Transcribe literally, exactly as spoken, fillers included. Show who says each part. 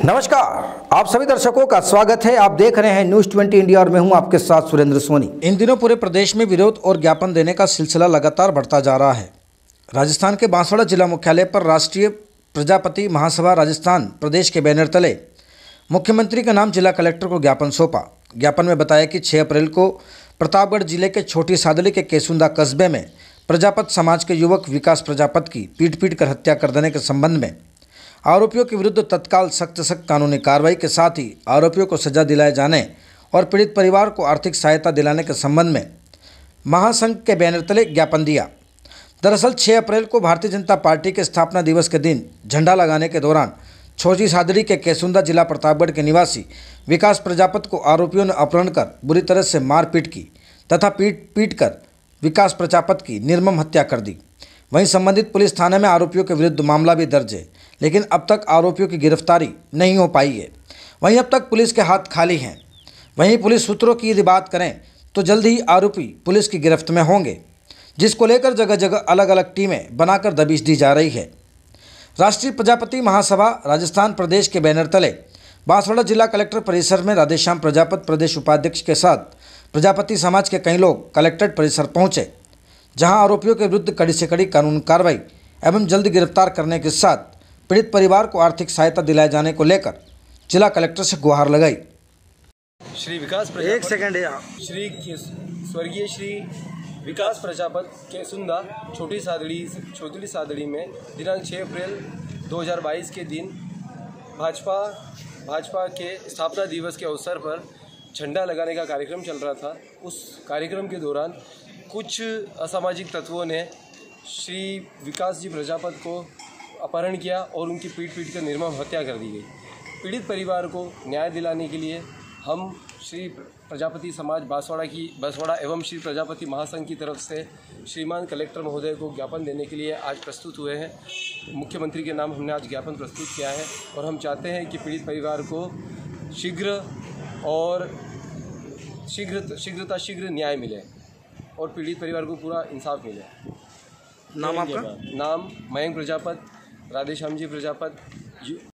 Speaker 1: नमस्कार, आप सभी दर्शकों का स्वागत है। आप देख रहे हैं न्यूज़ ट्वेंटी इंडिया और मैं हूं आपके साथ सुरेंद्र सोनी। इन दिनों पूरे प्रदेश में विरोध और ज्ञापन देने का सिलसिला लगातार बढ़ता जा रहा है। राजस्थान के बांसवाड़ा जिला मुख्यालय पर राष्ट्रीय प्रजापति महासभा राजस्थान प्रदेश के बैनर तले मुख्यमंत्री का नाम जिला कलेक्टर को ज्ञापन सौंपा। ज्ञापन में बताया कि छह अप्रैल को प्रतापगढ़ जिले के छोटी सादड़ी के केसुंदा कस्बे में प्रजापत समाज के युवक विकास प्रजापत की पीट पीट कर हत्या कर देने के संबंध में आरोपियों के विरुद्ध तत्काल सख्त सख्त कानूनी कार्रवाई के साथ ही आरोपियों को सजा दिलाए जाने और पीड़ित परिवार को आर्थिक सहायता दिलाने के संबंध में महासंघ के बैनर तले ज्ञापन दिया। दरअसल छह अप्रैल को भारतीय जनता पार्टी के स्थापना दिवस के दिन झंडा लगाने के दौरान छोटी सादड़ी के केसुंदा जिला प्रतापगढ़ के निवासी विकास प्रजापत को आरोपियों ने अपहरण कर बुरी तरह से मारपीट की तथा पीट पीट कर विकास प्रजापत की निर्मम हत्या कर दी। वहीं संबंधित पुलिस थाने में आरोपियों के विरुद्ध मामला भी दर्ज है, लेकिन अब तक आरोपियों की गिरफ्तारी नहीं हो पाई है। वहीं अब तक पुलिस के हाथ खाली हैं। वहीं पुलिस सूत्रों की यदि बात करें तो जल्द ही आरोपी पुलिस की गिरफ्त में होंगे, जिसको लेकर जगह जगह अलग अलग टीमें बनाकर दबिश दी जा रही है। राष्ट्रीय प्रजापति महासभा राजस्थान प्रदेश के बैनर तले बांसवाड़ा जिला कलेक्टर परिसर में राधेश्याम प्रजापत प्रदेश उपाध्यक्ष के साथ प्रजापति समाज के कई लोग कलेक्ट्रेट परिसर पहुंचे, जहां आरोपियों के विरुद्ध कड़ी से कड़ी कानूनी कार्रवाई एवं जल्द गिरफ्तार करने के साथ पीड़ित परिवार को आर्थिक सहायता दिलाए जाने को लेकर जिला कलेक्टर से गुहार लगाई।
Speaker 2: श्री विकास
Speaker 1: एक सेकंड है।
Speaker 2: श्री स्वर्गीय श्री विकास प्रजापत केसुंदा छोटी सादड़ी छोटी सादड़ी में दिनांक छह अप्रैल दो हज़ार बाईस के दिन भाजपा भाजपा के स्थापना दिवस के अवसर पर झंडा लगाने का कार्यक्रम चल रहा था। उस कार्यक्रम के दौरान कुछ असामाजिक तत्वों ने श्री विकास जी प्रजापत को अपहरण किया और उनकी पीट पीट कर निर्मम हत्या कर दी गई। पीड़ित परिवार को न्याय दिलाने के लिए हम श्री प्रजापति समाज बांसवाड़ा की बांसवाड़ा एवं श्री प्रजापति महासंघ की तरफ से श्रीमान कलेक्टर महोदय को ज्ञापन देने के लिए आज प्रस्तुत हुए हैं। मुख्यमंत्री के नाम हमने आज ज्ञापन प्रस्तुत किया है और हम चाहते हैं कि पीड़ित परिवार को शीघ्र और शीघ्र शीघ्रता शीघ्र न्याय मिले और पीड़ित परिवार को पूरा इंसाफ मिले।
Speaker 1: नाम आपका?
Speaker 2: नाम मयंक प्रजापत, राधेश्याम जी प्रजापत।